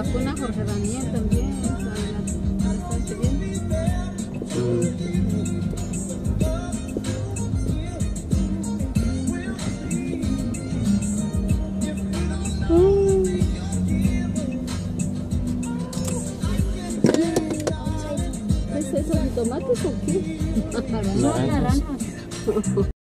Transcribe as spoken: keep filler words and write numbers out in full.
Con a Jorge Daniel también, está bastante bien. Mm. ¿Qué es eso? ¿De tomates o qué? Naranjas. Naranjas.